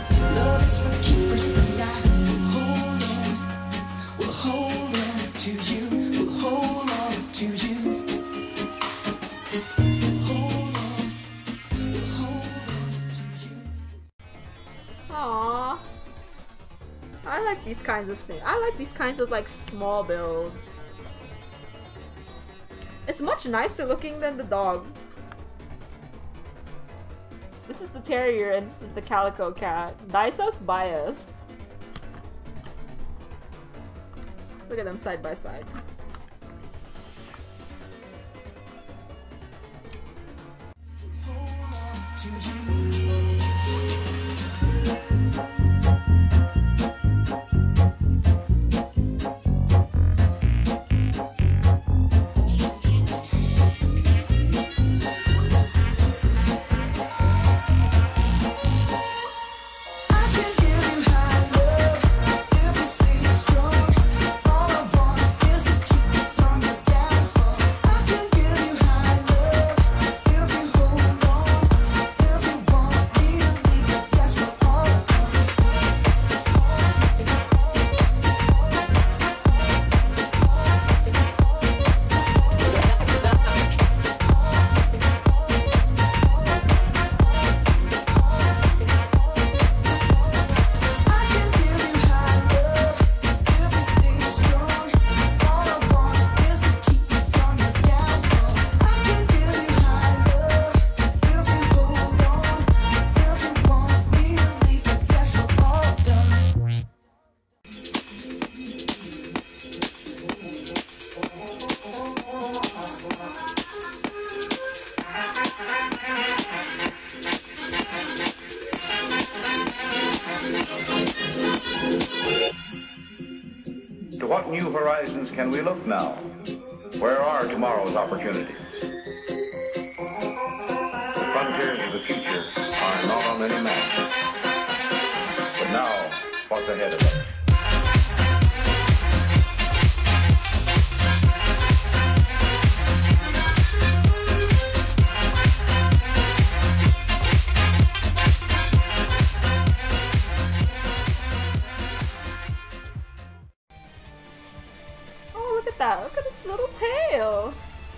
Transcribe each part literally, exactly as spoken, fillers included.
Love's for keepers and I will hold on. We'll hold on to you. We'll hold on to you. Hold on. We'll hold on to you. Aww. I like these kinds of things. I like these kinds of like small builds. It's much nicer looking than the dog. This is the terrier and this is the calico cat. Daisa's biased. Look at them side by side. Hold on to you. To what new horizons can we look now? Where are tomorrow's opportunities? The frontiers of the future are not on any map. But now, what's ahead of us? Look at that. Look at its little tail.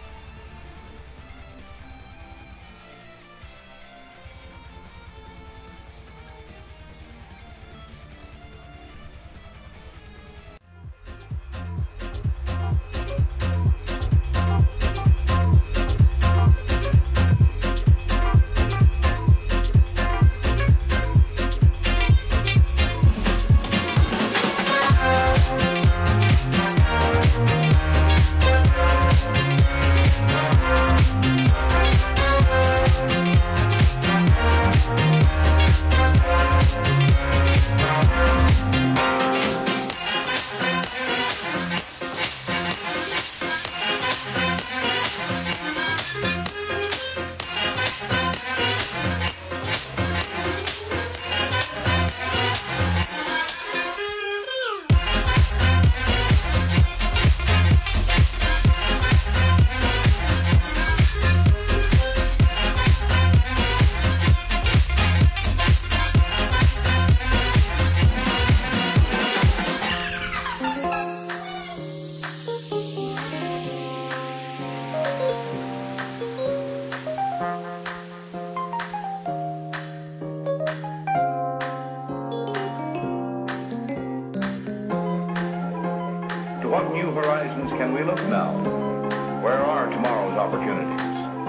To what new horizons can we look now? Where are tomorrow's opportunities?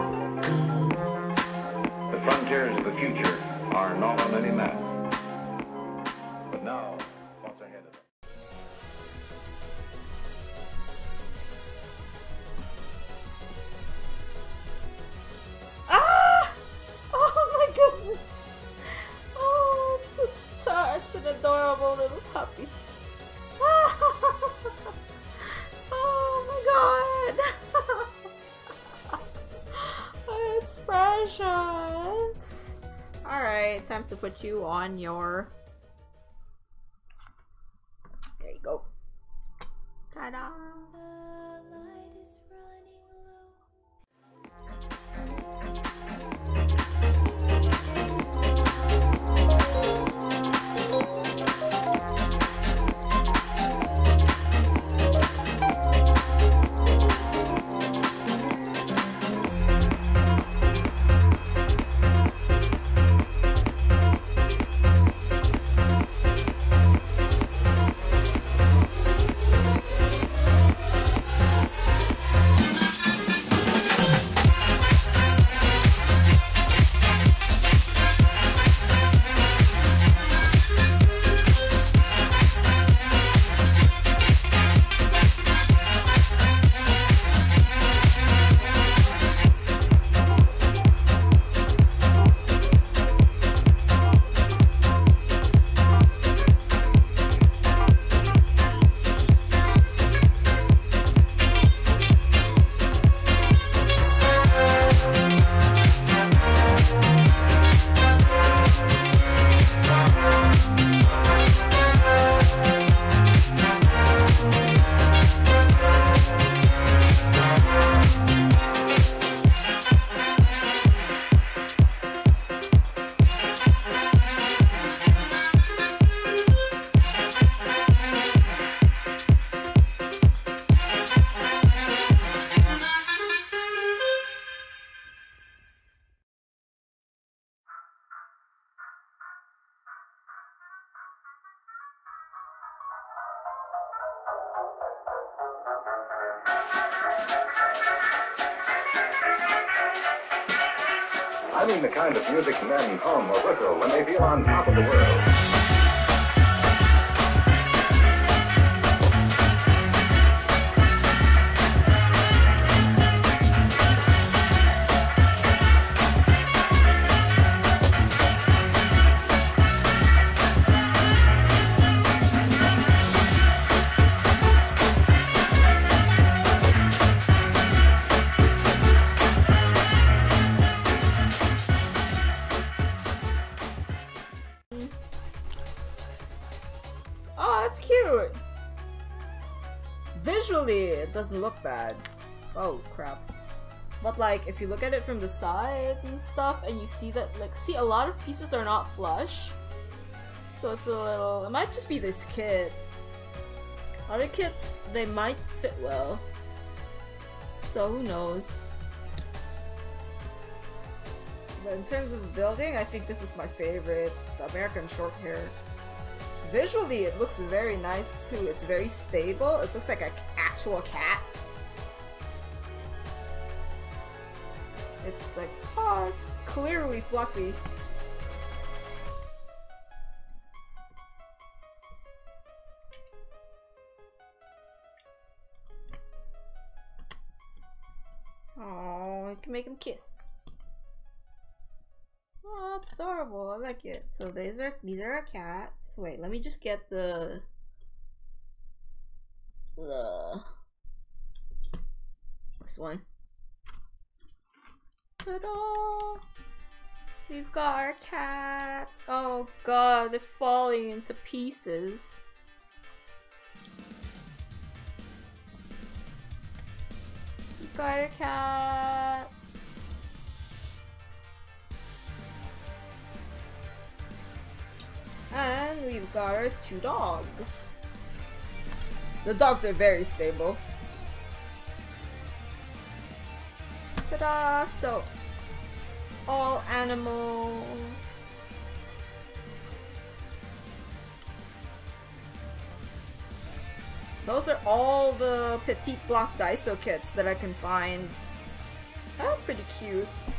The frontiers of the future are not on any map. But now, what's ahead of us? Ah! Oh my goodness! Oh, it's, a, it's an adorable little puppy. Oh my god! It's precious! Alright, time to put you on your... There you go. Ta-da! I mean the kind of music men hum or whistle when they feel on top of the world. Oh, that's cute! Visually, it doesn't look bad. Oh, crap. But like, if you look at it from the side and stuff, and you see that, like, see, a lot of pieces are not flush. So it's a little... It might just be this kit. Other kits, they might fit well. So who knows? But in terms of building, I think this is my favorite. The American short hair. Visually, it looks very nice too. It's very stable. It looks like an actual cat. It's like, oh, it's clearly fluffy. Oh, I can make him kiss. Oh, that's adorable. I like it. So these are these are our cats. Wait, let me just get the the this one. Ta-da! We've got our cats. Oh god, they're falling into pieces. We've got our cats. And we've got our two dogs. The dogs are very stable. Ta-da! So, all animals. Those are all the Petite Block Daiso kits that I can find. They're pretty cute.